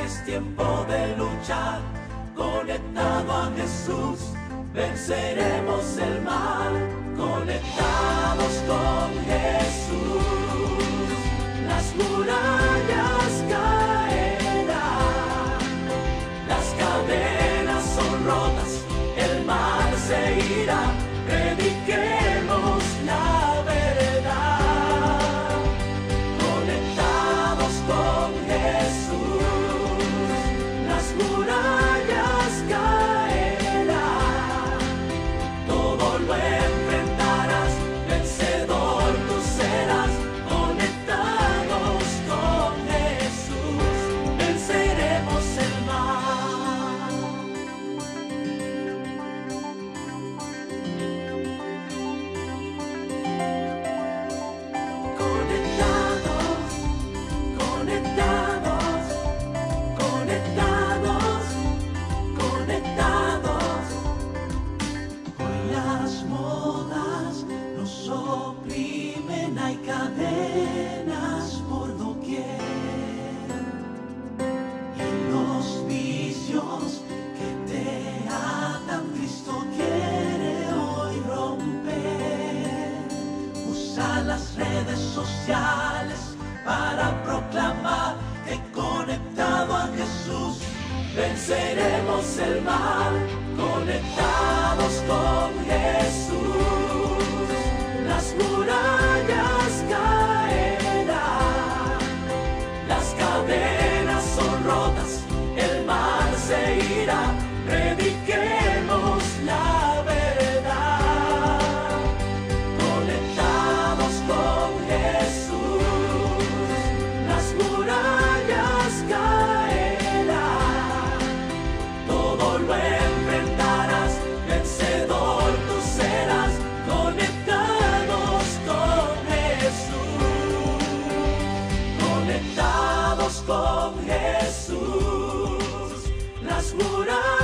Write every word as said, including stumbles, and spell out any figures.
es tiempo de luchar. Conectado a Jesús, venceremos el mal. Conectados con Jesús, las murallas caerán, las cadenas son rotas, el mal se irá. Prediquemos la verdad. Conectados con Jesús, las murallas caerán, todo lo enfrentarás, vencedor tú serás. Conectados con Jesús, venceremos el mal. Conectados, conectados, conectados, conectados. Hoy las modas nos oprimen, hay cadenas por doquier, y los vicios que te atan Cristo quiere hoy romper. Usa las redes sociales para proclamar que conectado a Jesús venceremos el mal. Conectados con Jesús, las murallas caerán, las cadenas son rotas, el mal se irá. Prediquemos la verdad. Conectados con Jesús, las murallas caerán, todo lo enfrentarás, vencedor tú serás. Conectados con Jesús, conectados con Jesús, las murallas